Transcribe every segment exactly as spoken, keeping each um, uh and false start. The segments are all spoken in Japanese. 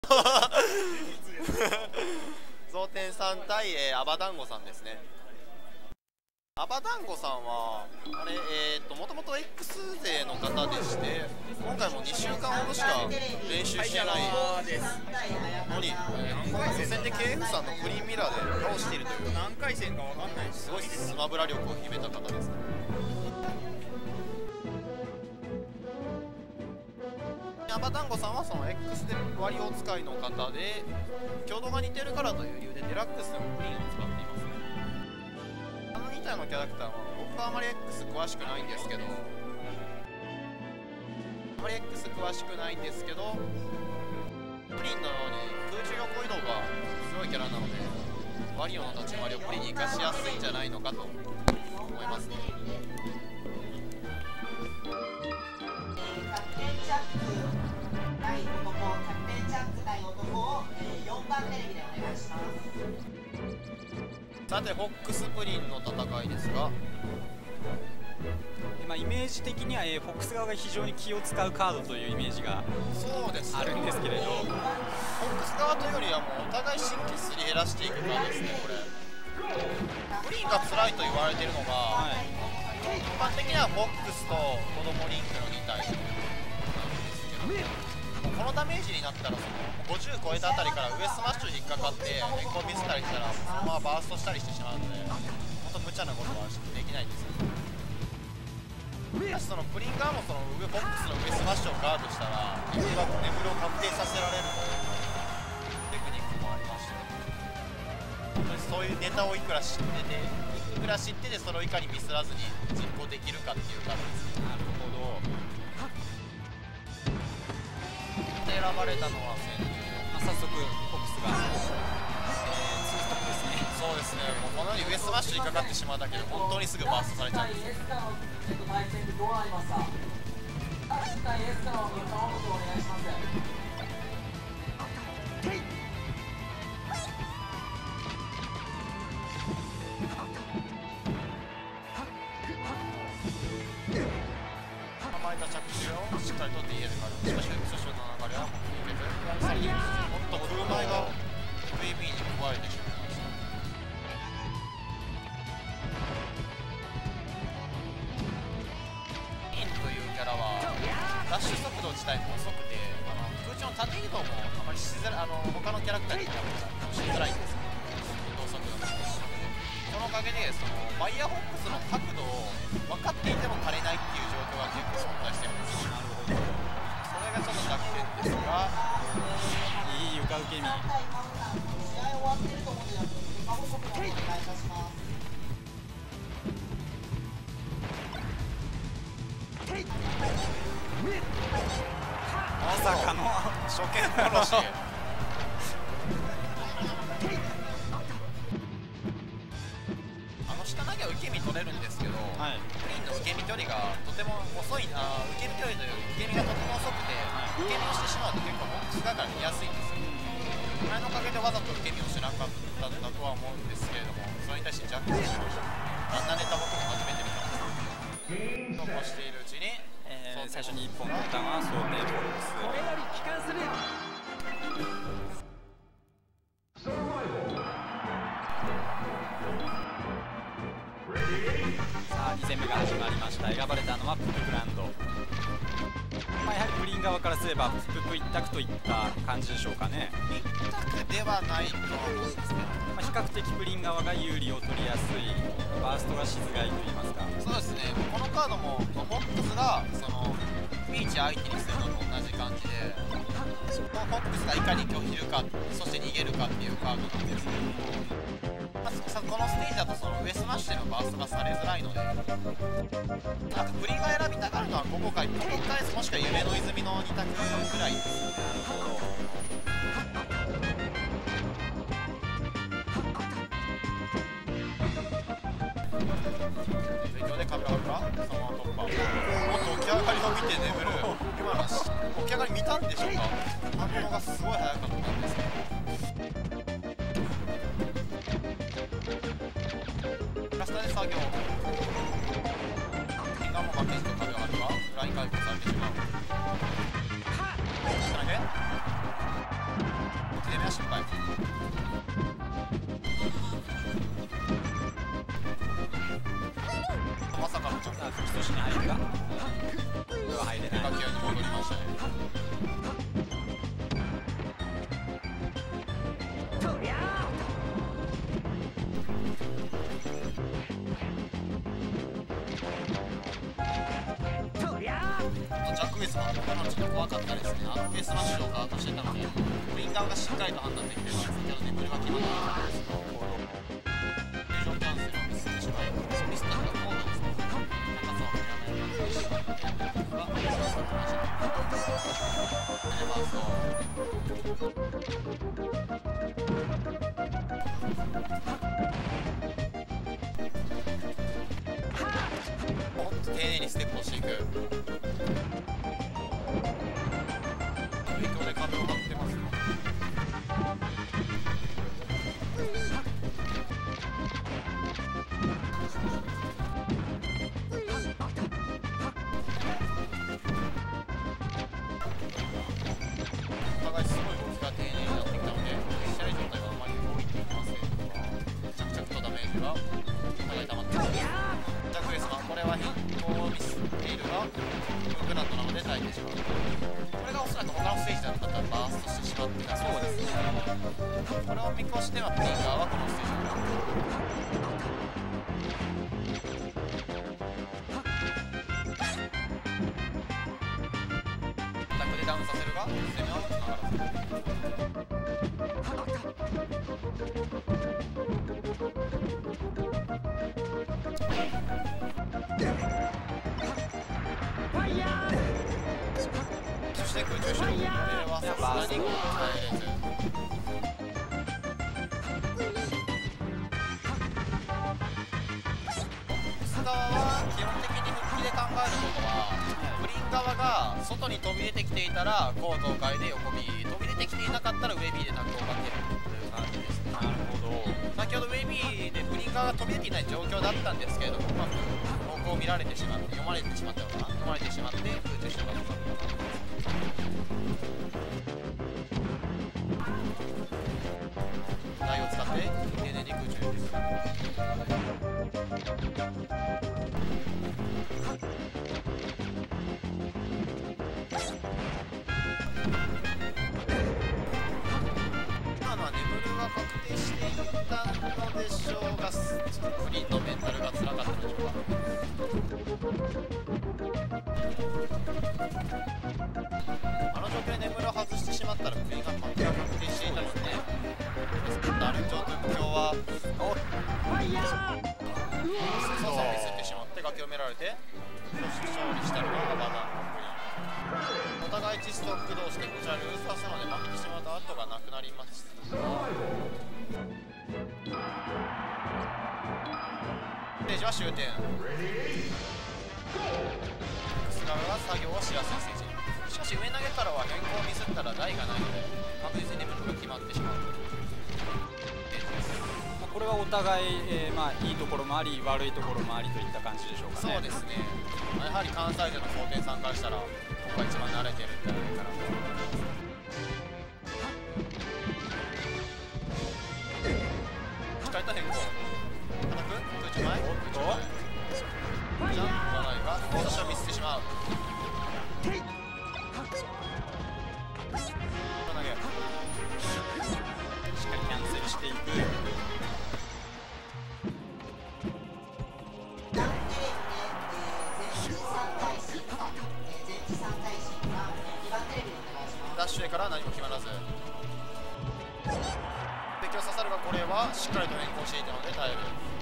増点さん対、えー、アバダンゴさんですね。アバダンゴさんはあれ、えー、っともともと X 勢の方でして、今回もにしゅうかんほどしか練習してないのに、初戦で ケーエフ さんのクリーンミラーで倒しているという、 何回戦かわかんないです。 すごいスマブラ力を秘めた方ですね。アバダンゴさんはその X で割りお使いの方で、強度が似てるからという理由でデラックスでもクリーンを使っていますね。あのに体のキャラクターは僕はあまり X 詳しくないんですけど、あまり X 詳しくないんですけど、プリンのように空中横移動が強いキャラなので、ワリオの立ち回りをプリンに活かしやすいんじゃないのかと思いますね。さて、フォックスプリンの戦いですが、 まあ、イメージ的には、えー、フォックス側が非常に気を使うカードというイメージがそうですあるんですけれど、 フォックス側というよりはもうお互い神経すり減らしていくからですね。これプリンが辛いと言われているのが、はい、一般的にはフォックスと子供リンクのに体なんですけど、このダメージになったらそのごじゅう超えたあたりから上スマッシュに引っかかって根っこを見せたりしたら、そのままバーストしたりしてしまうので、本当無茶なことはできないんですよ。しかしそのプリン側もその上フォックスの上スマッシュをガードしたら眠りを確定させられるテクニックもありまして、本当にそういうネタをいくら知ってていくら知っててそれをいかにミスらずに実行できるかっていうカードです。 なるほど。 で選ばれたのはまあ、早速フォックスが、えー、ツーストップですね。 そうですね、もうこのように上スマッシュにかかってしまうだけで本当にすぐバーストされちゃうんですよ。構えた着地をしっかりと ディーエル がある。しかし初手の流れは持っていけず、さらにもっと振る舞いが ブイビー に加えてしまいました。インというキャラはダッシュ速度自体も遅くて、あの空中の縦移動もあまりしづらい、あの他のキャラクターに比べたらしづらいんですけど、移動速度も遅くて、そのおかげでそのバイヤーホックスの角度を分かっていても足りないっていう状況が結構存在してるんです。なるほど。それがちょっと弱点ですが、 いい床受け身。 まさかの初見殺し。あの下投げは受け身取れるんですけど、はい、プリンの受け身距離がとても遅いな、受け身距離という受け身がとても遅くて、はい、受け身をしてしまうと結構ボックス側から見やすいんですよ。あれのおかげでわざと受け身をしなかったんだとは思うんですけれども、それに対して弱点しました。あんなネタ僕も初めて見たんですけど、そうこうしているうちに、 えー、最初にいっぽん打ったのは想定フォックス。これより帰還する。さあに戦目が始まりました。選ばれたのはププグランド。まあ、やはりプリン側からすればププ一択といった感じでしょうかね。 一択ではないと思うんですけど、 まあ、比較的プリン側が有利を取りやすい、バーストがしづらいといいますか。 そうですね、このカードもフォックスがそのピーチ相手にするのと同じ感じで、そこをフォックスがいかに拒否るか、そして逃げるかっていうカードなんですけども、まあ、このステージだとその上スマッシュでのバーストがされづらいので、あとプリンが選びたがるのはここかポケットアイスもしくは夢の泉のに択ぐらいですよね。状況でカメラがそのまま突破、もっと起き上がりを見て眠る、今の起き上がり見たんでしょうか、反応がすごい早かったんですけど、ラスタで作業、今も負けじと壁があるか、ライン回復されてしまう。下投げのちょっと怖かったですね。あのフェイスマッシュをガードしてたので、グリーン側がしっかりと判断できてるので、先ほど眠りが決まっていたんですけど、フュージョンキャンセルをミスってしまい、ミスったのがコードですね。高さを見らないようにして、がミスをしてました。エバースト。もっと丁寧にステップをしていく。影響で壁を張ってますね。お互いすごい動きが丁寧になってきたので、試合状態があまり動いていませんが、着々とダメージがお互い溜まっています。ジャック・ウェスマン、これはヒットをミスっているが、ブックランドなので耐えてしまう。これがおそらく他のステージだったらバーストしてしまってたそうですね。これを見越してはプリンガーはこのステージをアタックでダウンさせるが攻めはつながらず、そして空中手動、これはさすがに耐えれず。内側は基本的に復帰で考えることは、グリーン側が外に飛び出てきていたらコートを変えて横 B、飛び出てきていなかったら上 B でタックをかけるという感じですね。なるほど。先ほど上 B でグリーン側が飛び出ていない状況だったんですけれども、うまく方向を見られてしまって、読まれてしまったのかな、読まれてしまって空中手動がかかった。台を使って丁寧に空中です。今のは眠るが確定していたのでしょうが、ちょっとフリーのメンタルが辛かったのでしょうか。あの状況で眠るを外してしまったらフリーが負けが確定していたので、ダルン・ジョーと今日は操作をミスってしまって崖を埋められて、そして勝利したのがアバダンのグリーン。お互い1ストック同士でこちらルーズさせたので負けてしまった後がなくなりました。ステージは終点。X側が作業をしやすいステージ。しかし上投げからは変更をミスったら台がないので確実に眠るが決まってしまうステージです。 これはお互い、えーまあ、いいところもあり悪いところもありといった感じでしょうかね。 そうですね。やはり関西勢の蒼天さんからしたらここが一番慣れてるんじゃないかなと思います。しっかりと変更叩く空中前空中前ジャンプがないが私はミスってしまう。投げしっかりキャンセルしていく。 ダッシュから何も決まらず敵を刺さるが、これはしっかりと変更していたので耐える。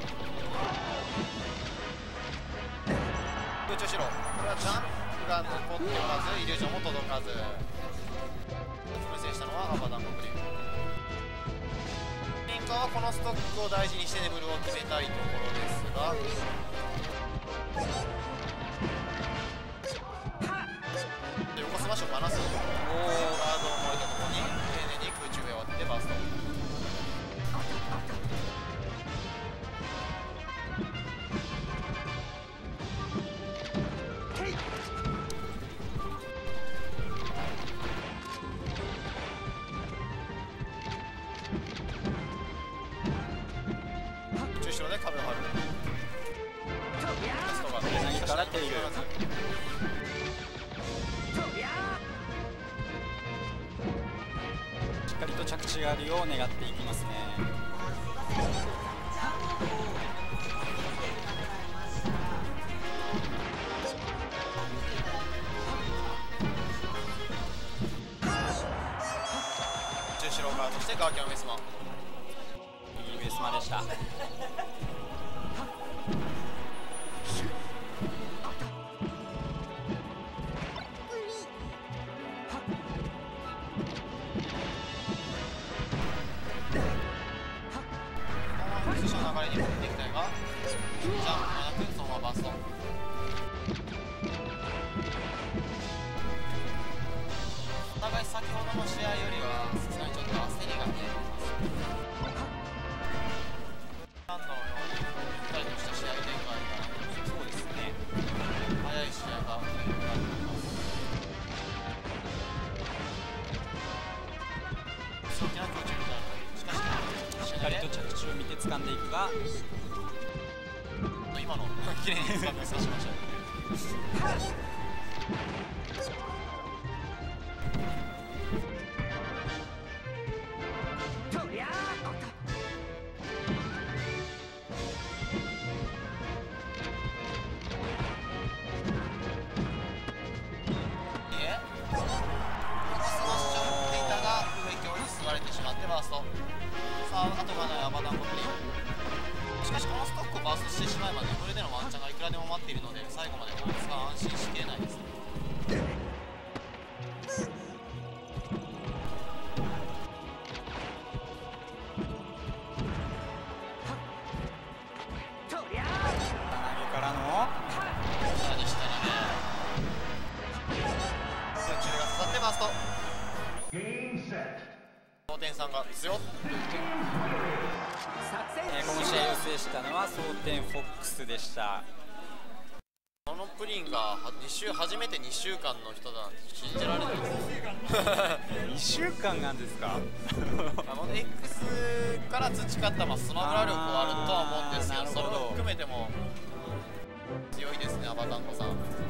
空中しろ、これはジャンプが残っておらずイリュージョンも届かず、無制したのはアバダンゴブリン。リンカーはこのストックを大事にして眠るを決めたいところですが、横スマッシュを離す。ガードを超えたところに丁寧に空中へ割ってバースト。空中後ろで壁を張る。ラストが何から手入れしっかりと着地があるよう願っていきますね。 後ろ側としてガーキャン・ウェスマン。 いいウェスマでした。 通常の流れに持っていきたいが、ジャンプがなくそのままバスト。お互い先ほどの試合よりはさすがにちょっと焦りが見えています。何度のようにふたりとした試合展開がそうですね、 速い試合が展開されています。大きな空中になる。しかししっかりと着地を見て掴んでいくが、 今の綺麗に掴んで刺しましたね。さあ、後がないアバダンコプリン。しかしこのストックをバーストしてしまえば眠れでのワンチャンがいくらでも待っているので、最後まで大津が安心しきれないですね。 投げからの下にしたらね、空中が刺さってバースト。蒼天さんが強っ。 えー、この試合を制したのは蒼天フォックスでした。 このプリンがに週初めてにしゅうかんの人だなんて信じられないです。 にしゅうかんなんですか。 あの X から培ったまあスマブラ力はあるとは思うんですけど、それを含めても強いですね、アバタンコさん。